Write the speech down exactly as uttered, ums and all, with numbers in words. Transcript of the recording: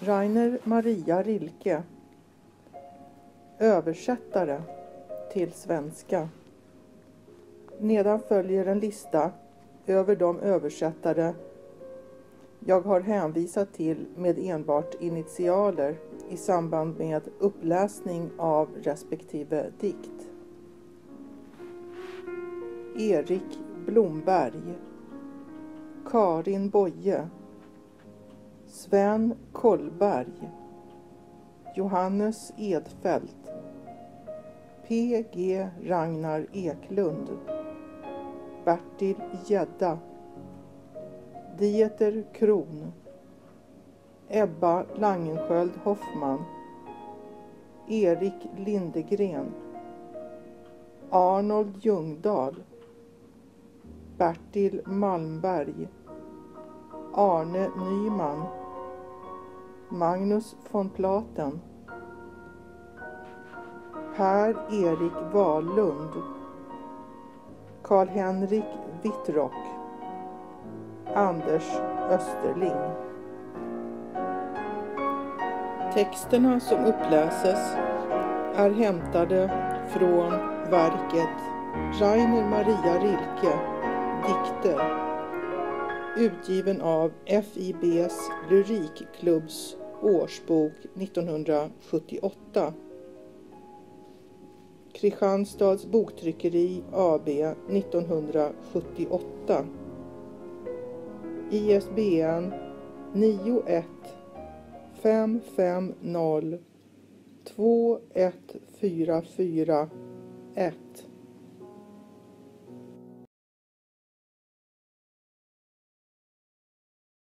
Rainer Maria Rilke, översättare till svenska. Nedan följer en lista över de översättare jag har hänvisat till med enbart initialer i samband med uppläsning av respektive dikt. Erik Blomberg, Karin Boye, Sven Kollberg, Johannes Edfeldt, P G Ragnar Eklund, Bertil Gedda, Dieter Kron, Ebba Langenskjöld Hoffman, Erik Lindegren, Arnold Ljungdahl, Bertil Malmberg, Arne Nyman, Magnus von Platen, Per-Erik Wahlund, Karl-Henrik Wittrock, Anders Österling. Texterna som uppläses är hämtade från verket Rainer Maria Rilke, dikter, utgiven av F I B:s Lyrikklubbs årsbok nittonhundrasjuttioåtta. Kristianstads boktryckeri A B nittonhundrasjuttioåtta. I S B N nio ett fem fem noll två ett fyra fyra ett.